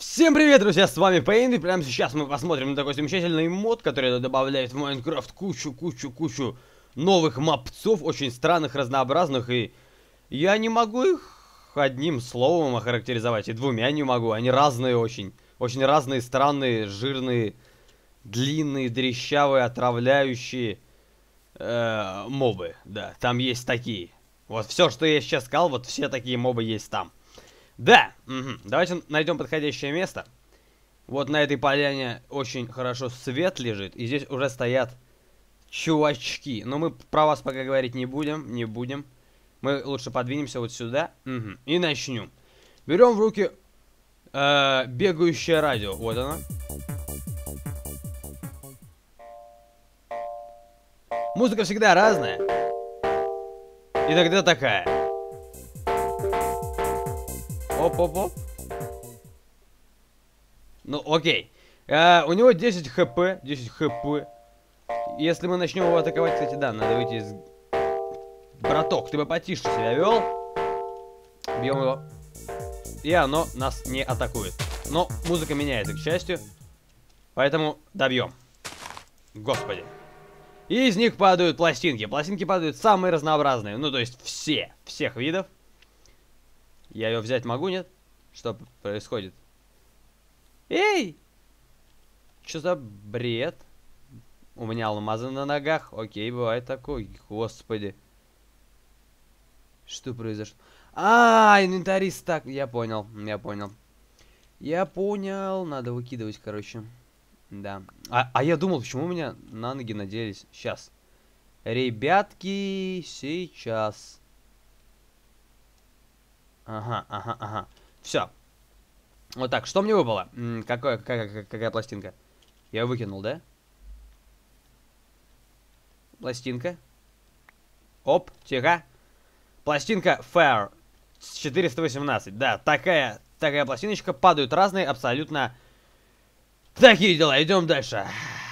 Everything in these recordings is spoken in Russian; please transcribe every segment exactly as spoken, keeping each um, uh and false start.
Всем привет, друзья, с вами Пейн, и прямо сейчас мы посмотрим на такой замечательный мод, который добавляет в Майнкрафт кучу-кучу-кучу новых мапцов, очень странных, разнообразных, и я не могу их одним словом охарактеризовать, и двумя не могу, они разные очень, очень разные, странные, жирные, длинные, дрищавые, отравляющие э, мобы, да, там есть такие. Вот все, что я сейчас сказал, вот все такие мобы есть там. Да, угу. Давайте найдем подходящее место. Вот на этой поляне очень хорошо свет лежит, и здесь уже стоят чувачки. Но мы про вас пока говорить не будем, не будем. Мы лучше подвинемся вот сюда, угу. И начнем. Берем в руки э, бегающее радио, вот оно. Музыка всегда разная. Иногда такая. Оп-оп-оп. Ну, окей. А, у него десять хп. десять хп. Если мы начнем его атаковать, кстати, да, надо выйти из... Браток, ты бы потише себя вел. Бьем его. И оно нас не атакует. Но музыка меняется, к счастью. Поэтому добьем. Господи. И из них падают пластинки. Пластинки падают самые разнообразные. Ну, то есть все. Всех видов. Я ее взять могу, нет? Что происходит? Эй! Что за бред? У меня алмазы на ногах. Окей, бывает такое. Господи. Что произошло? А, инвентарист так. Я понял, я понял. Я понял. Надо выкидывать, короче. Да. А, а я думал, почему у меня на ноги наделись. Сейчас. Ребятки, сейчас. Ага, ага, ага. Все. Вот так, что мне выпало? М, какое, какая, какая пластинка? Я выкинул, да? Пластинка. Оп, тихо. Пластинка Fair четыреста восемнадцать. Да, такая, такая пластиночка. Падают разные, абсолютно. Такие дела, идем дальше.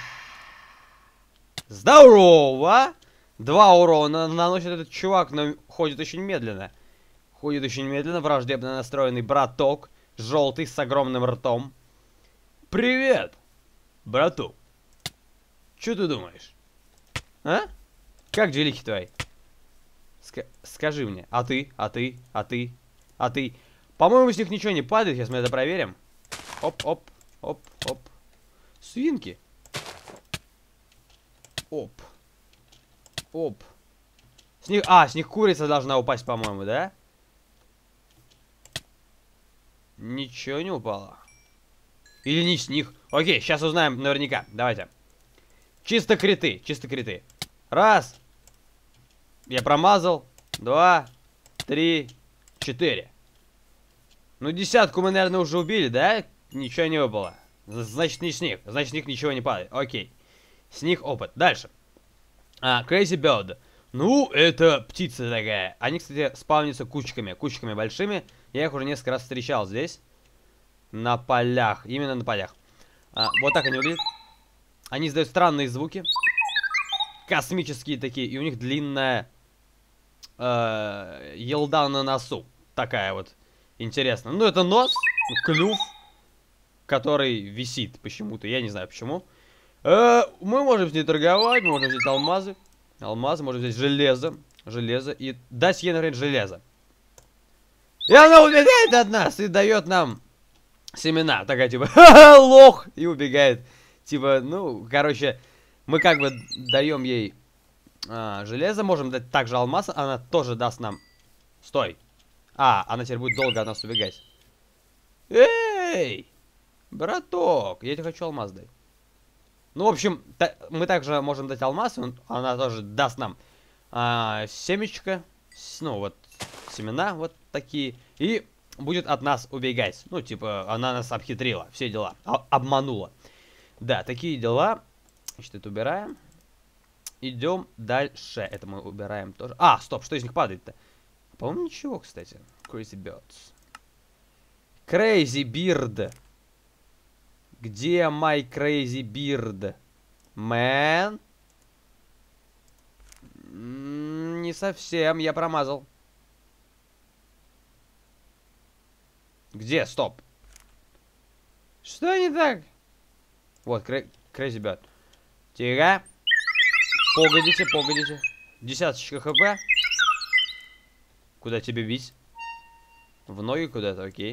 Здорово! Два урона наносит этот чувак, но ходит очень медленно. Ходит очень медленно, враждебно настроенный браток. Желтый, с огромным ртом. Привет, брату. Что ты думаешь? А? Как делики твои? Ска скажи мне. А ты? А ты? А ты? А ты? По-моему, с них ничего не падает. Сейчас мы это проверим. Оп, оп, оп, оп. Свинки. Оп. Оп. С них... А, с них курица должна упасть, по-моему, да? Ничего не упало. Или не с них. Окей, сейчас узнаем наверняка. Давайте. Чисто криты, чисто криты. Раз. Я промазал. Два. Три. Четыре. Ну, десятку мы, наверное, уже убили, да? Ничего не выпало. Значит, не с них. Значит, с них ничего не падает. Окей. С них опыт. Дальше. А, Crazy Bird. Ну, это птица такая. Они, кстати, спавнятся кучками. Кучками большими. Я их уже несколько раз встречал здесь. На полях. Именно на полях. А, вот так они выглядят. Они издают странные звуки. Космические такие. И у них длинная э, елда на носу. Такая вот. Интересно. Ну, это нос. Клюв. Который висит почему-то. Я не знаю почему. Э, мы можем с ней торговать. Мы можем взять алмазы. Алмазы. Можем взять железо. Железо. И дать ей, например, железо. И она убегает от нас и дает нам семена. Такая типа, ха-ха, лох. И убегает. Типа, ну, короче, мы как бы даем ей а, железо. Можем дать также алмаз. Она тоже даст нам... Стой. А, она теперь будет долго от нас убегать. Эй! Браток, я тебе хочу алмаз дать. Ну, в общем, та мы также можем дать алмаз. Он, она тоже даст нам а, семечко. Ну, вот, семена вот такие. И будет от нас убегать. Ну, типа, она нас обхитрила. Все дела. А обманула. Да, такие дела. Значит, это убираем. Идем дальше. Это мы убираем тоже. А, стоп, что из них падает-то? По-моему, ничего, кстати. Crazy Birds. Crazy Bird. Где my Crazy Bird? Man? Не совсем, я промазал. Где? Стоп. Что не так? Вот, Crazy Bird. Тихо. Погодите, погодите. Десяточка хп. Куда тебе бить? В ноги куда-то, окей.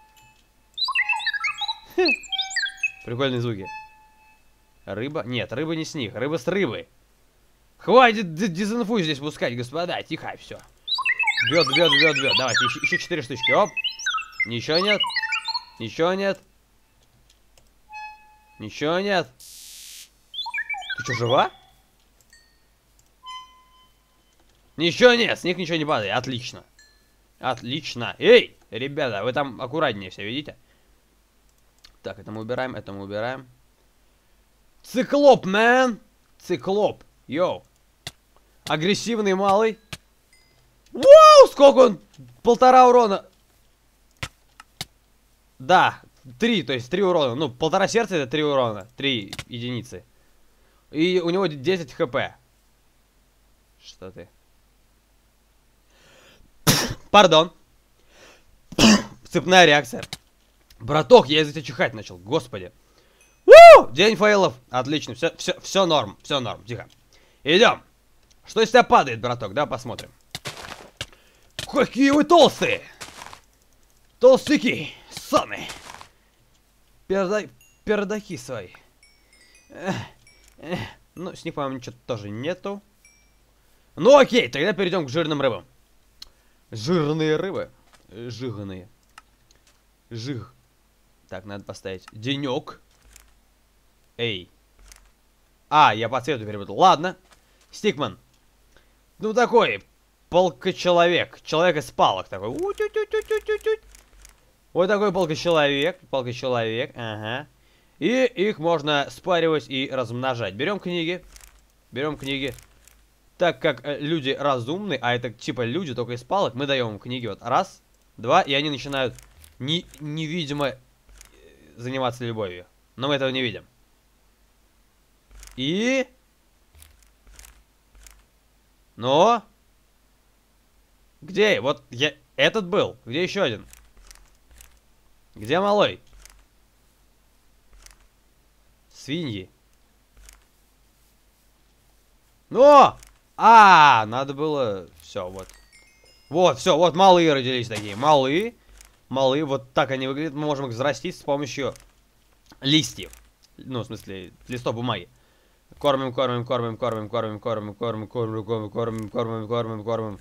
Хе. Прикольные звуки. Рыба? Нет, рыба не с них. Рыба с рыбы. Хватит дезинфу здесь пускать, господа. Тихо, все. Бьет, бьет, бьет, бьет. Давайте, еще, еще четыре штучки. Оп. Ничего нет. Ничего нет. Ничего нет. Ты что, жива? Ничего нет, с них ничего не падает. Отлично. Отлично. Эй, ребята, вы там аккуратнее все, видите? Так, это мы убираем, это мы убираем. Циклоп, мэн! Циклоп. Йоу. Агрессивный малый. Вау, сколько он? Полтора урона. Да, три, то есть три урона. Ну, полтора сердца это три урона. Три единицы. И у него десять хп. Что ты? Пардон. Цепная реакция. Браток, я из-за тебя чихать начал, господи. У! День фейлов. Отлично, все, все, все норм, все норм, тихо. Идем. Что из тебя падает, браток, да, посмотрим. Какие вы толстые. Толстяки, саны. Перда... Пердаки свои. Эх, эх. Ну, с них, по-моему, ничего тоже нету. Ну, окей, тогда перейдем к жирным рыбам. Жирные рыбы. Жирные. Жиг. Так, надо поставить денек. Эй. А, я по цвету перепутал. Ладно. Стикман. Ну, такой. Полка-человек. Человек из палок такой. Вот такой полка-человек. Полка-человек. Ага. И их можно спаривать и размножать. Берем книги. Берем книги. Так как э, люди разумны, а это типа люди только из палок, мы даем им книги. Вот раз, два, и они начинают не, невидимо заниматься любовью. Но мы этого не видим. И... Но... Где? Вот я... Этот был. Где еще один? Где малой? Свиньи. Но! А, надо было... Все, вот. Вот, все, вот малые родились такие. Малые. Малые, вот так они выглядят. Мы можем их взрастить с помощью листьев. Ну, в смысле, листов бумаги. Кормим, кормим, кормим, кормим, кормим, кормим, кормим, кормим, кормим, кормим, кормим, кормим, кормим.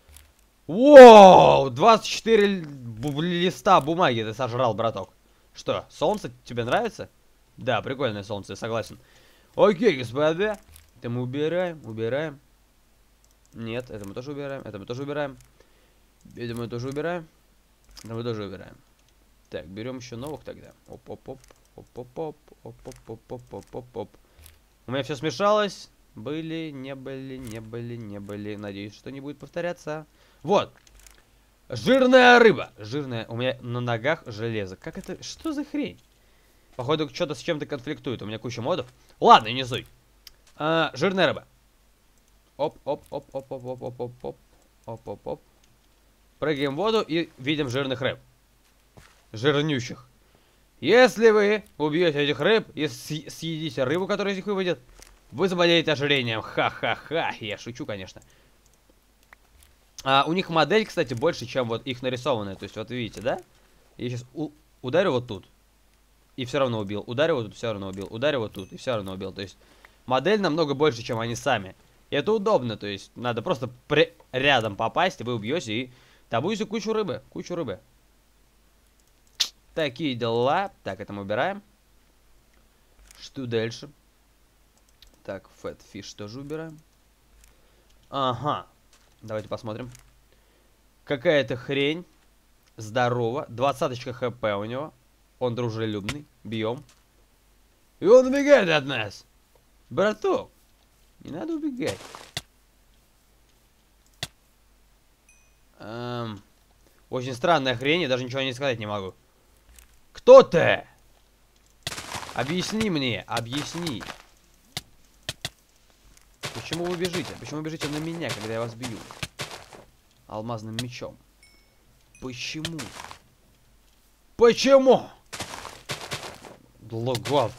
Воу! двадцать четыре листа бумаги ты сожрал, браток. Что, солнце тебе нравится? Да, прикольное солнце, согласен. Окей, господа. Это мы убираем, убираем. Нет, это мы тоже убираем, это мы тоже убираем. Это мы тоже убираем. Это мы тоже убираем. Так, берем еще новых тогда. Оп-оп-оп. Оп-оп-оп. Оп-оп-оп-оп-оп-оп. У меня все смешалось. Были, не были, не были, не были. Надеюсь, что не будет повторяться. Вот. Жирная рыба. Жирная. У меня на ногах железо. Как это? Что за хрень? Походу, что-то с чем-то конфликтует. У меня куча модов. Ладно, не суть. А, жирная рыба. Оп-оп-оп-оп-оп-оп-оп-оп. Оп-оп-оп. Прыгаем в воду и видим жирных рыб. Жирнющих. Если вы убьете этих рыб и съедите рыбу, которая из них выводит, вы заболеете ожирением. Ха-ха-ха. Я шучу, конечно. А, у них модель, кстати, больше, чем вот их нарисованная. То есть, вот видите, да? Я сейчас ударю вот тут. И все равно убил. Ударю вот тут, все равно убил. Ударю вот тут, и все равно убил. То есть, модель намного больше, чем они сами. И это удобно. То есть, надо просто рядом попасть, и вы убьете, и добудете кучу рыбы. Кучу рыбы. Такие дела. Так, это мы убираем. Что дальше? Так, Fat Fish тоже убираем. Ага. Давайте посмотрим. Какая-то хрень. Здорово. Двадцаточка хп у него. Он дружелюбный. Бьем. И он убегает от нас. Браток. Не надо убегать. Эм, очень странная хрень. Я даже ничего не сказать не могу. Кто ты? Объясни мне. Объясни. Почему вы бежите? Почему вы бежите на меня, когда я вас бью? Алмазным мечом. Почему? Почему? Логов.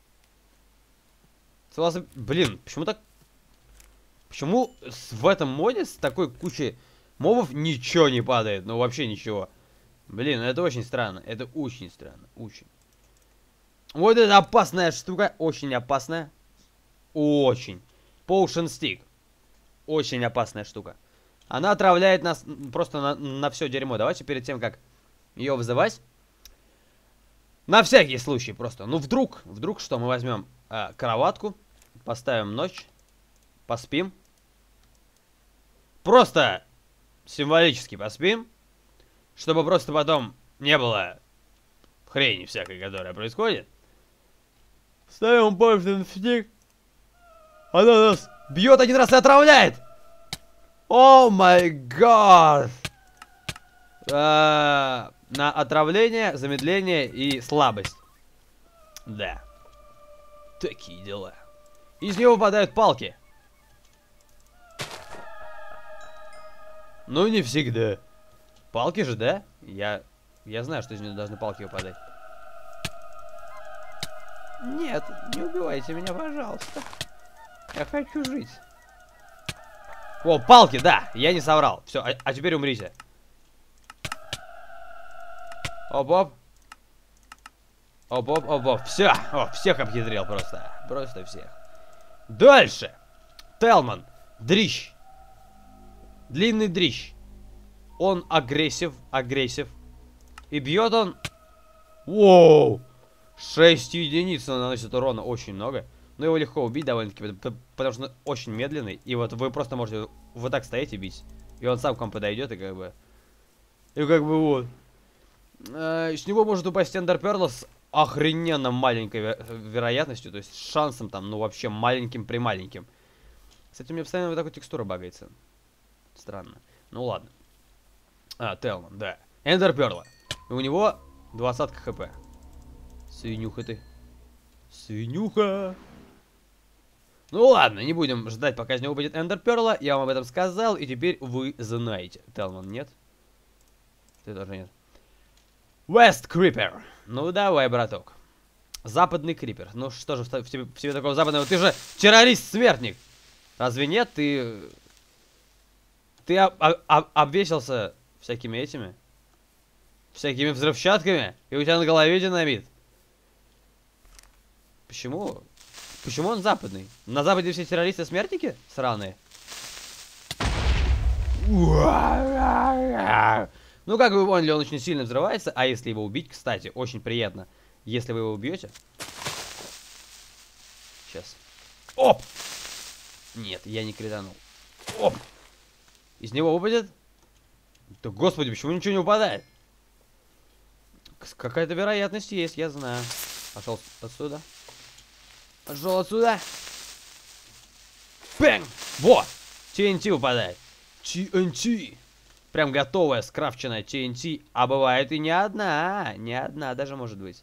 Блин, почему так... Почему в этом моде с такой кучей мобов ничего не падает? Ну, вообще ничего. Блин, это очень странно. Это очень странно. Очень. Вот это опасная штука. Очень опасная. Очень. Potion Stick. Очень опасная штука. Она отравляет нас просто на, на все дерьмо. Давайте перед тем, как ее вызывать. На всякий случай просто. Ну, вдруг, вдруг что, мы возьмем э, кроватку. Поставим ночь. Поспим. Просто символически поспим. Чтобы просто потом не было хрени всякой, которая происходит. Ставим Potion Stick. Она нас бьет один раз и отравляет. О май гад. На отравление, замедление и слабость. Да. Такие дела. Из него выпадают палки. Ну, не всегда. Палки же, да? Я, я знаю, что из него должны палки выпадать. Нет, не убивайте меня, пожалуйста. Я хочу жить. О, палки, да, я не соврал. Все, а, а теперь умрите. Оп-оп. Оп-оп, оп-оп. Все, о, всех обхитрил просто. Просто всех. Дальше. Телман. Дрищ. Длинный дрищ. Он агрессив, агрессив. И бьет он... Воу! шесть единиц он наносит урона, очень много. Но его легко убить довольно-таки, потому что он очень медленный. И вот вы просто можете вот так стоять и бить. И он сам к вам подойдет и как бы... И как бы вот. А, с него может упасть Эндер Перл с охрененно маленькой веро вероятностью. То есть с шансом там, ну вообще маленьким при маленьким. Кстати, у меня постоянно вот такая текстура багается. Странно. Ну ладно. А, Телман, да. Эндер Перла. И у него двадцатка хп. Свинюха ты. Свинюха. Ну ладно, не будем ждать, пока из него будет Эндер Перла. Я вам об этом сказал, и теперь вы знаете. Телман, нет? Ты тоже нет. West Creeper. Ну давай, браток. Западный Крипер. Ну что же в тебе, в тебе такого западного? Ты же террорист-смертник. Разве нет? Ты... Ты об, об, обвесился всякими этими? Всякими взрывчатками? И у тебя на голове динамит? Почему? Почему он западный? На западе все террористы-смертники? Сраные. Ну, как вы поняли, он очень сильно взрывается. А если его убить, кстати, очень приятно. Если вы его убьете. Сейчас. Оп! Нет, я не кританул. Оп! Из него выпадет? Да господи, почему ничего не упадает? Какая-то вероятность есть, я знаю. Пошел отсюда. Пошел отсюда. Бэнг! Вот! ти эн ти упадает. ти эн ти. Прям готовая, скрафченная ти эн ти. А бывает и не одна. Не одна даже может быть.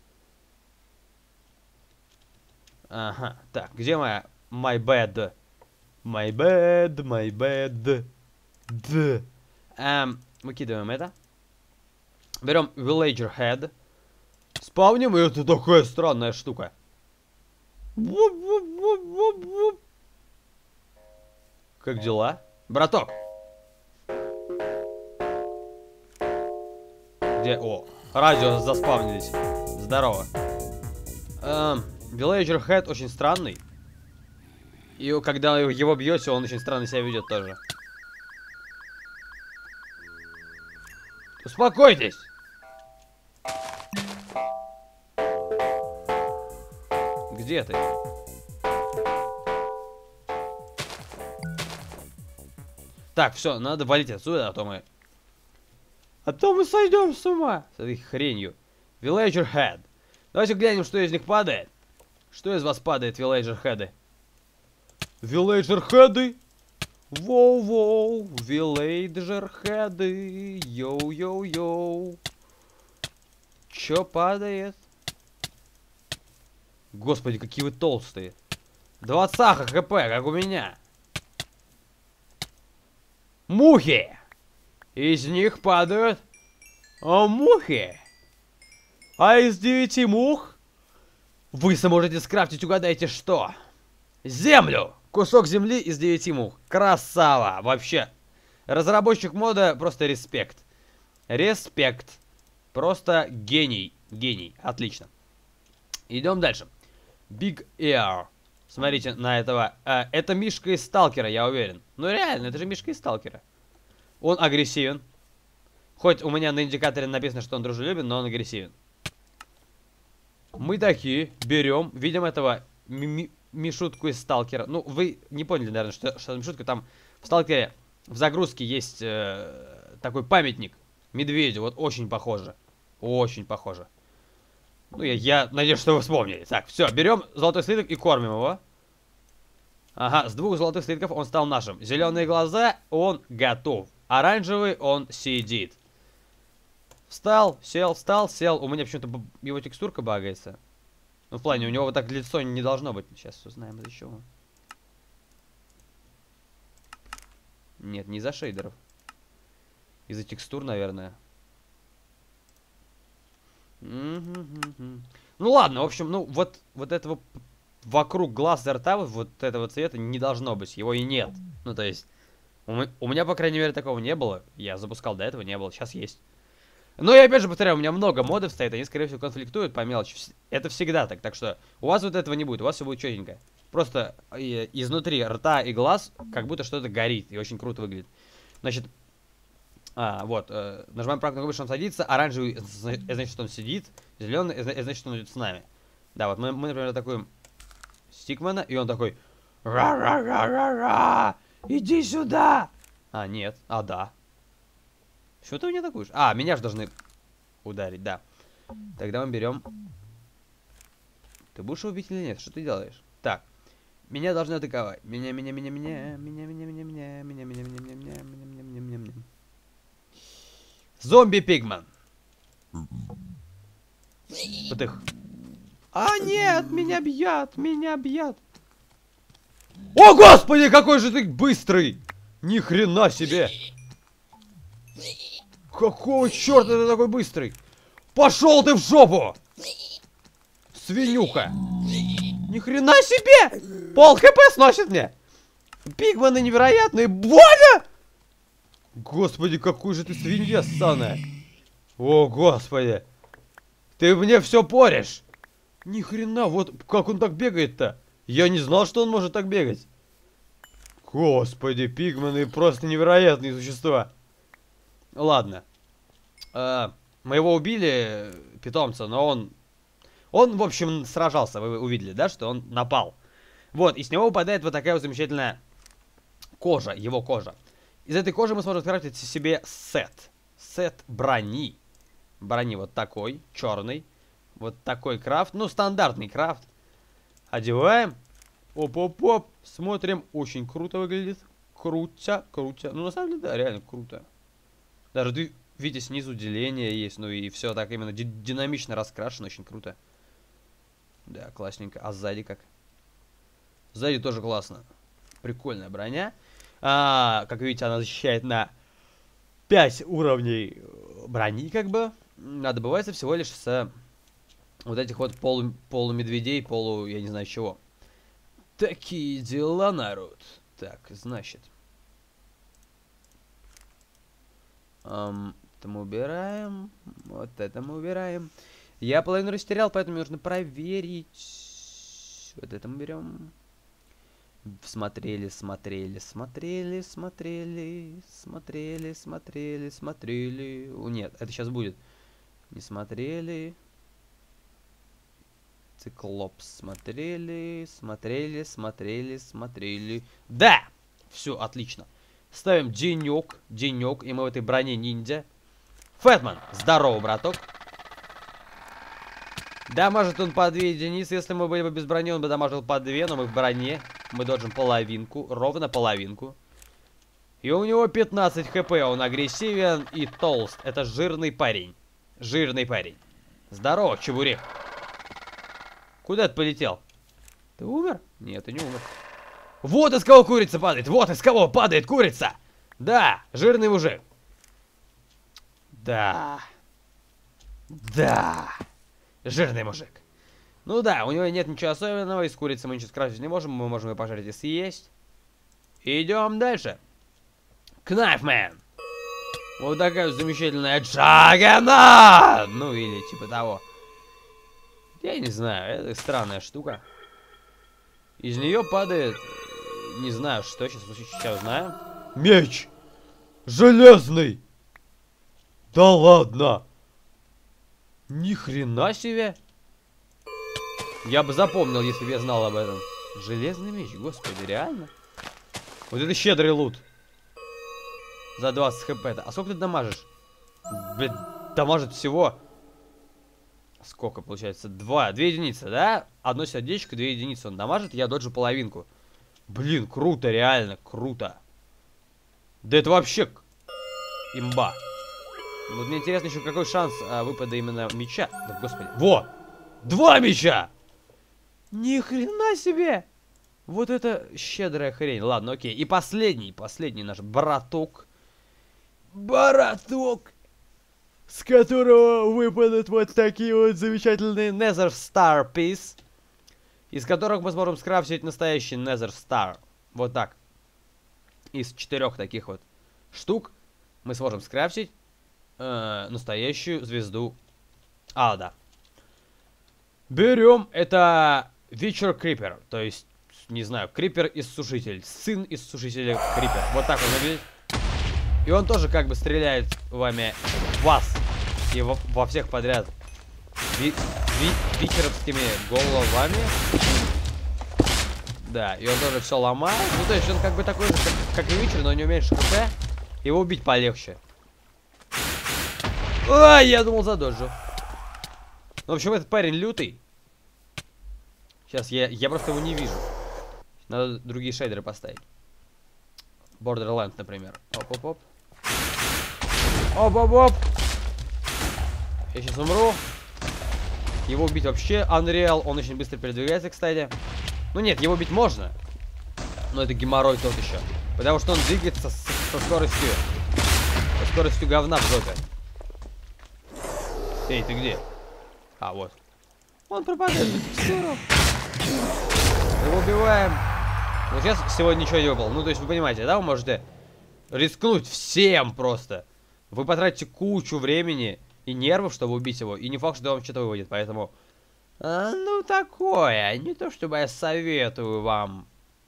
Ага. Так, где моя... My bad. My bad, my bad. Д. Эм, выкидываем это. Берем Villager Head. Спавним, и это такая странная штука. Как дела? Браток. Где? О, радио заспавнились. Здорово. Эм, Villager Head очень странный. И когда его бьете, он очень странно себя ведет тоже. Успокойтесь! Где ты? Так, все, надо валить отсюда, а то мы... А то мы сойдем с ума с этой хренью. Villager Head. Давайте глянем, что из них падает. Что из вас падает, Villager Head? Villager Head? Воу-воу, Villager Head. Йоу-йоу-йоу. Чё падает? Господи, какие вы толстые. двадцать хп, как у меня. Мухи! Из них падают... А, мухи! А из девяти мух... Вы сможете скрафтить, угадайте что? Землю! Кусок земли из девяти мух. Красава! Вообще. Разработчик мода просто респект. Респект. Просто гений. Гений. Отлично. Идем дальше. Big Ear. Смотрите на этого. А, это Мишка из Сталкера, я уверен. Ну реально, это же Мишка из Сталкера. Он агрессивен. Хоть у меня на индикаторе написано, что он дружелюбен, но он агрессивен. Мы такие берем, видим этого ми Мишутку из Сталкера. Ну, вы не поняли, наверное, что, что Мишутка. Там в Сталкере в загрузке есть э, такой памятник медведю. Вот очень похоже. Очень похоже. Ну, я, я надеюсь, что вы вспомнили. Так, все, берем золотой слиток и кормим его. Ага, с двух золотых слитков он стал нашим. Зеленые глаза, он готов. Оранжевый, он сидит. Встал, сел, встал, сел. У меня почему-то его текстурка багается. Ну, в плане, у него вот так лицо не должно быть. Сейчас узнаем, из-за чего. Нет, не из-за шейдеров. Из-за текстур, наверное. Ну ладно, в общем, ну вот, вот этого вокруг глаз и рта, вот, вот этого цвета не должно быть. Его и нет. Ну, то есть, у, у меня, по крайней мере, такого не было. Я запускал до этого, не было. Сейчас есть. Но я опять же повторяю, у меня много модов стоит, они, скорее всего, конфликтуют по мелочи. Это всегда так, так что у вас вот этого не будет, у вас все будет четенько. Просто э, изнутри рта и глаз как будто что-то горит и очень круто выглядит. Значит, а, вот, э, нажимаем правую кнопку, что он садится, оранжевый, значит, что он сидит, зеленый, значит, что он идет с нами. Да, вот мы, мы например, атакуем Стикмана, и он такой ра-ра-ра-ра-ра, иди сюда! А, нет, а, да. Что ты меня атакуешь? А, меня же должны ударить, да. Тогда мы берем. Ты будешь его убить или нет? Что ты делаешь? Так. Меня должны атаковать. Меня, меня, меня, меня, меня, меня, меня, меня, меня, меня, меня, меня, меня, меня, меня, меня, меня. Зомби-пигман. Потых. А, нет, меня бьят, меня бьят. О, господи, какой же ты быстрый! Ни хрена себе! Какого черта ты такой быстрый? Пошел ты в жопу! Свинюха! Ни хрена себе! Пол хп сносит мне! Пигманы невероятные! Больно! Господи, какой же ты свинья ссаная! О, господи! Ты мне все порешь! Ни хрена, вот как он так бегает-то? Я не знал, что он может так бегать. Господи, пигманы просто невероятные существа. Ладно. А, мы его убили, питомца, но он... Он, в общем, сражался, вы увидели, да, что он напал. Вот, и с него выпадает вот такая вот замечательная кожа, его кожа. Из этой кожи мы сможем скрафтить себе сет. Сет брони. Брони вот такой, черный. Вот такой крафт, ну, стандартный крафт. Одеваем. Оп-оп-оп. Смотрим, очень круто выглядит. Крутя, крутя. Ну, на самом деле, да, реально круто. Даже ты, видите, снизу деление есть, ну и все так именно динамично раскрашено, очень круто. Да, классненько. А сзади как? Сзади тоже классно. Прикольная броня. А, как видите, она защищает на пять уровней брони, как бы. А добывается всего лишь с вот этих вот полу, полумедведей, полу, я не знаю чего. Такие дела, народ. Так, значит. Um, это мы убираем. Вот это мы убираем. Я половину растерял, поэтому нужно проверить. Вот это мы берем. Смотрели, смотрели, смотрели, смотрели, смотрели, смотрели, смотрели. О, нет, это сейчас будет. Не смотрели. Циклопс смотрели, смотрели, смотрели, смотрели. Да! Все, отлично. Ставим денек, денек, и мы в этой броне ниндзя. Фэтман, здорово, браток. Дамажит он по две единицы. Если мы были бы без брони, он бы дамажил по две, но мы в броне. Мы доджим половинку, ровно половинку. И у него пятнадцать хп, он агрессивен и толст. Это жирный парень. Жирный парень. Здорово, чебурек. Куда ты полетел? Ты умер? Нет, ты не умер. Вот из кого курица падает! Вот из кого падает курица! Да, жирный мужик. Да. Да. Жирный мужик. Ну да, у него нет ничего особенного, из курицы мы ничего скрафтить не можем, мы можем ее пожарить и съесть. Идем дальше. Knifeman. Вот такая замечательная Джаггернаут! Ну или типа того. Я не знаю, это странная штука. Из нее падает... Не знаю, что сейчас случится, сейчас узнаем. Меч! Железный! Да ладно! Ни хрена себе! Я бы запомнил, если бы я знал об этом. Железный меч, господи, реально? Вот это щедрый лут. За двадцать хп. А сколько ты дамажишь? Блин, дамажит всего... Сколько получается? Два. Две единицы, да? Одно сердечко, две единицы он дамажит, я доджу половинку. Блин, круто, реально, круто. Да это вообще имба. Вот мне интересно еще, какой шанс а, выпада именно меча. Да, господи. Во! Два меча! Ни хрена себе! Вот это щедрая хрень. Ладно, окей. И последний, последний наш браток. Браток! С которого выпадут вот такие вот замечательные Nether Star Piece. Из которых мы сможем скрафтить настоящий Nether Star. Вот так. Из четырех таких вот штук мы сможем скрафтить э, настоящую звезду ада. Берем, это Witcher Creeper. То есть, не знаю, Крипер-иссушитель. Сын иссушителя Крипер. Вот так он выглядит. И он тоже как бы стреляет вами в вас. И во, во всех подряд. Ви, ви, вичеровскими головами. Да, и он тоже все ломает. Ну, то есть он как бы такой же, как, как и Вичер, но у него меньше хп. Его убить полегче. Ай, я думал задоджу. Ну, в общем, этот парень лютый. Сейчас, я, я просто его не вижу. Надо другие шейдеры поставить. Borderlands, например. Оп-оп-оп. Оп-оп-оп. Я сейчас умру. Его убить вообще Unreal. Он очень быстро передвигается, кстати. Ну нет, его убить можно. Но это геморрой тот еще. Потому что он двигается с, со скоростью. Со скоростью говна в жопе. Эй, ты где? А, вот. Он пропадает. Его убиваем. Вот сейчас сегодня ничего не выпало. Ну, то есть, вы понимаете, да, вы можете рискнуть всем просто. Вы потратите кучу времени и нервов, чтобы убить его. И не факт, что вам что-то выводит. Поэтому, а, ну, такое. Не то, чтобы я советую вам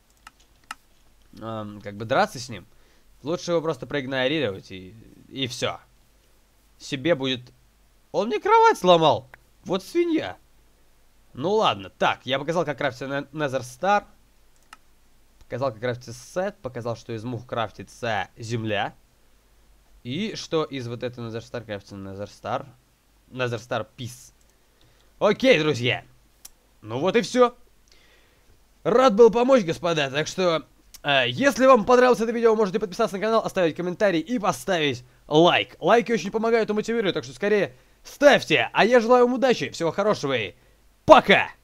а, как бы драться с ним. Лучше его просто проигнорировать и, и все. Себе будет... Он мне кровать сломал. Вот свинья. Ну ладно. Так, я показал, как крафтится Nether Star. Показал, как крафтится сет. Показал, что из мух крафтится земля. И что из вот этого Nether Star крафтится Nether Star. Nether Star Piece. Окей, друзья. Ну вот и все. Рад был помочь, господа. Так что, э, если вам понравилось это видео, можете подписаться на канал, оставить комментарий и поставить лайк. Лайки очень помогают и мотивируют, так что скорее ставьте. А я желаю вам удачи, всего хорошего и пока!